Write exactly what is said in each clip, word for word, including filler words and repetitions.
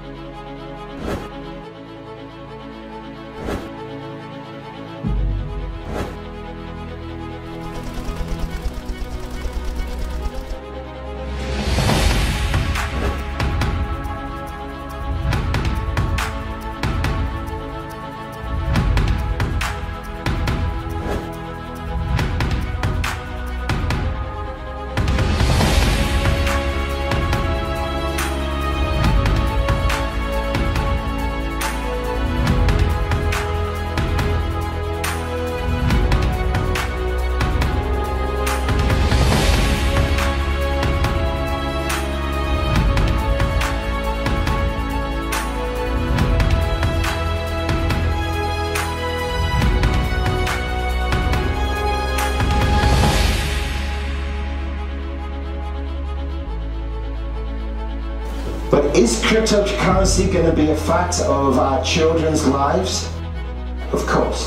But is cryptocurrency going to be a fact of our children's lives? Of course.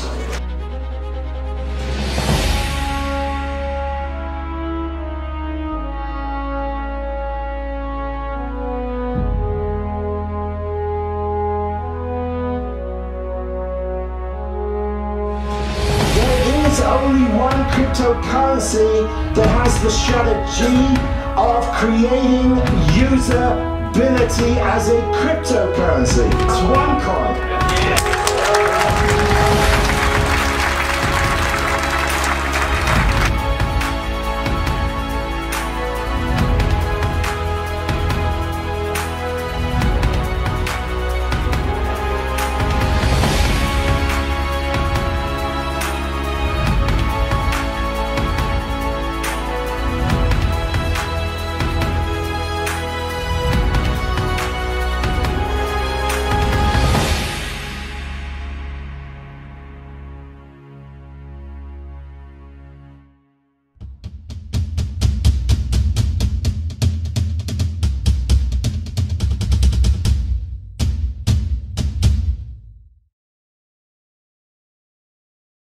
There is only one cryptocurrency that has the strategy of creating user ability as a cryptocurrency. It's Onecoin.